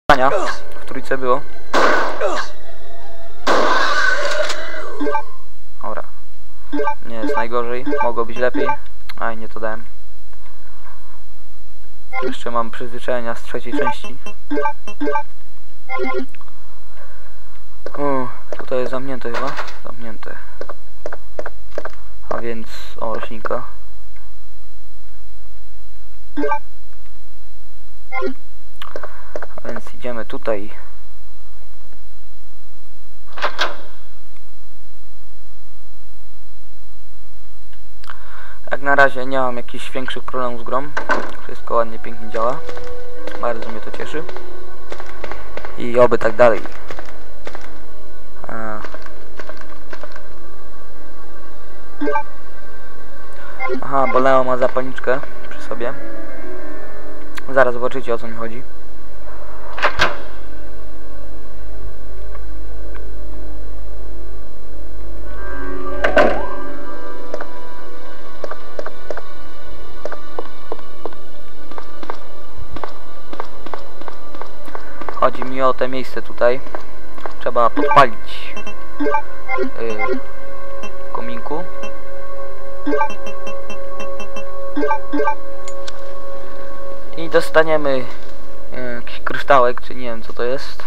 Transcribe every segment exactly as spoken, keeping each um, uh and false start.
w trójce było. Dobra. Nie jest najgorzej. Mogło być lepiej. Aj, nie to dałem. Jeszcze mam przyzwyczajenia z trzeciej części. O, tutaj jest zamknięte chyba. Zamknięte. A więc... O, roślinka. A więc idziemy tutaj. Jak na razie nie mam jakichś większych problemów z grą. Wszystko ładnie, pięknie działa. Bardzo mnie to cieszy. I oby tak dalej. A. Aha, bo Leo ma zapalniczkę przy sobie. Zaraz zobaczycie, o co mi chodzi. Chodzi mi o te miejsce tutaj. Trzeba podpalić yy, kominku. I dostaniemy yy, jakiś kryształek, czy nie wiem co to jest.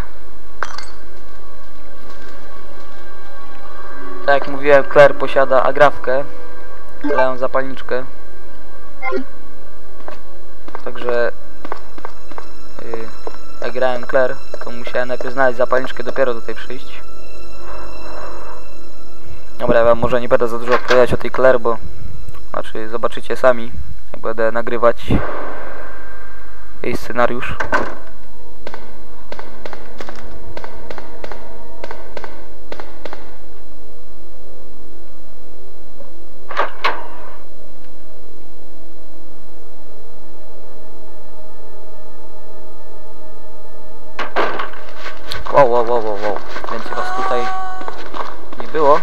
Tak jak mówiłem, Claire posiada agrafkę, Leon zapalniczkę. Także yy, jak grałem Claire, to musiałem najpierw znaleźć zapalniczkę, dopiero tutaj przyjść. Dobra, ja wam może nie będę za dużo opowiadać o tej Claire, bo znaczy zobaczycie sami, jak będę nagrywać jej scenariusz. Wow, wow, wow, wow, wow. Więcej was tutaj nie było.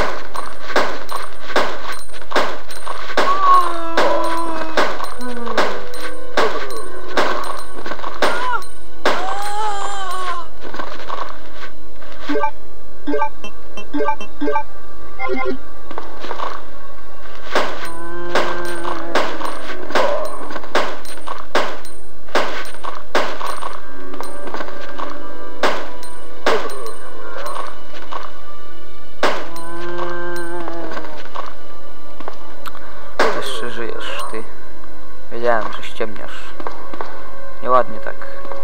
Jeszcze żyjesz, ty. Wiedziałem, że ściemniasz. Nieładnie tak.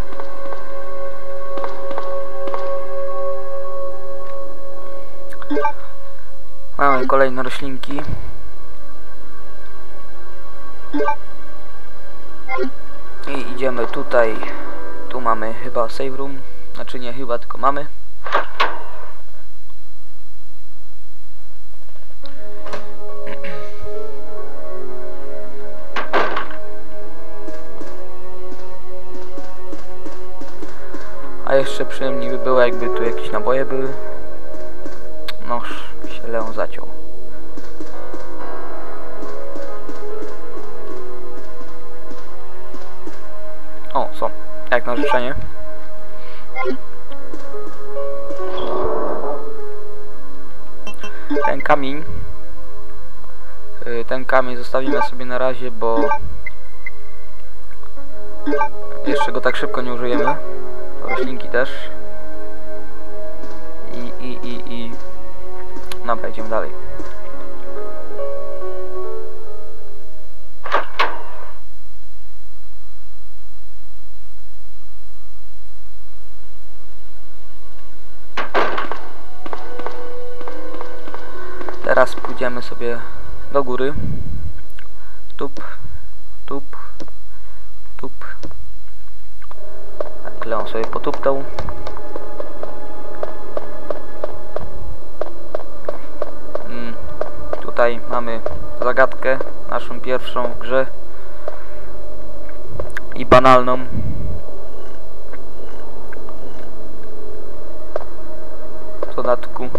Mamy kolejne roślinki. I idziemy tutaj. Tu mamy chyba save room. Znaczy nie chyba, tylko mamy. A jeszcze przyjemniej by było, jakby tu jakieś naboje były. Noż się Leon zaciął. O, są. Jak na życzenie. Ten kamień. Ten kamień zostawimy sobie na razie, bo jeszcze go tak szybko nie użyjemy. Roślinki też. I, i, i, i... Dobra, idziemy dalej. Teraz pójdziemy sobie do góry. Tup, tup, tup. Tak, Leon sobie potuptał. Mm, tutaj mamy zagadkę, naszą pierwszą w grze. I banalną. W dodatku.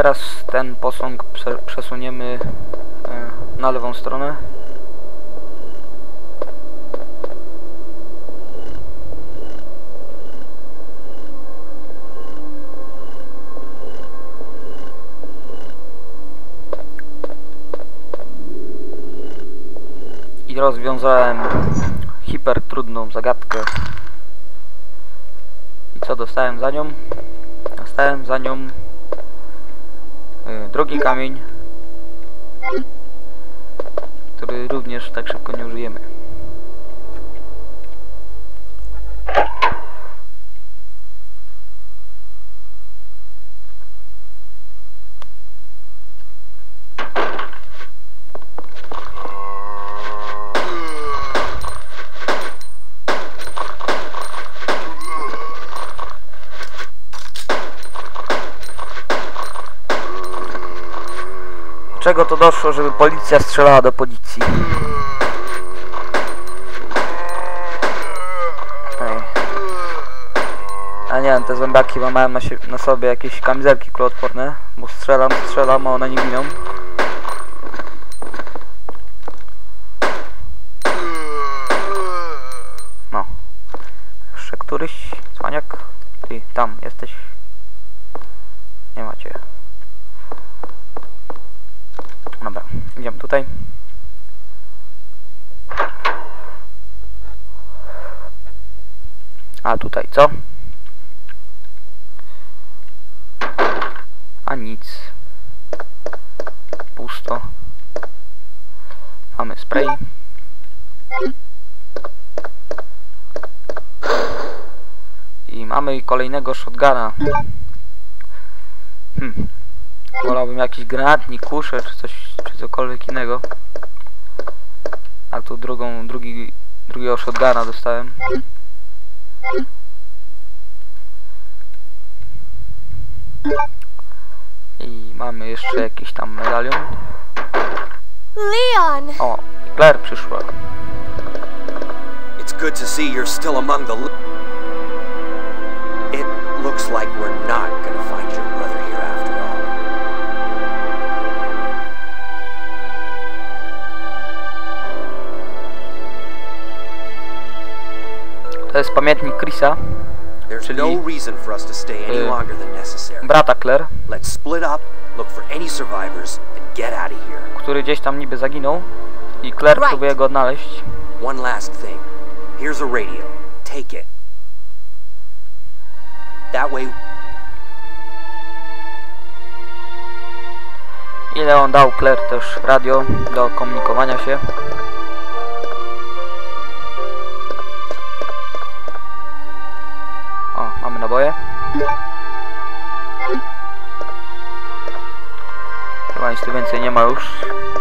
teraz ten posąg prze przesuniemy e, na lewą stronę. I rozwiązałem hiper trudną zagadkę. I co dostałem za nią? Dostałem za nią yy, drugi kamień, który również tak szybko nie użyjemy. Czego to doszło, żeby policja strzelała do policji? Ej. A nie, te zombiaki mają na, na sobie jakieś kamizelki kuloodporne, bo strzelam, strzelam, a one nie giną. No. Jeszcze któryś cwaniak? Ty, tam jesteś. Nie macie. Dobra, idziemy tutaj. A tutaj co? A nic. Pusto. Mamy spray. I mamy kolejnego shotguna. Hmm. Wolałbym jakiś granatnik, kuszę, czy coś, czy cokolwiek innego. A tu drugą, drugi, drugiego shotguna dostałem. I mamy jeszcze jakiś tam medalion. Leon! O, Claire przyszła. It's good to see you're still among the... It looks like we're not gonna find your brother here after all. To jest pamiętnik Chrisa, There's czyli no reason for us to stay any y, longer than necessary. brata Claire, Let's split up, look for any survivors, and get out of here. który gdzieś tam niby zaginął. I Claire Right. próbuje go odnaleźć. One last thing. Here's a radio. Take it. That way... I Leon dał Claire też radio do komunikowania się. O, mamy naboje. Chyba nic tu więcej nie ma już.